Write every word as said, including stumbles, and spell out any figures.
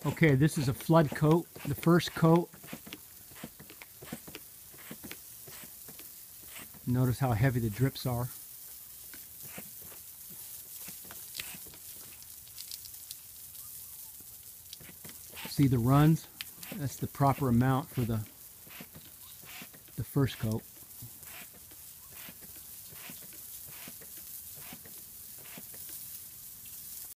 Okay, this is a flood coat, the first coat. Notice how heavy the drips are. See the runs? That's the proper amount for the, the first coat.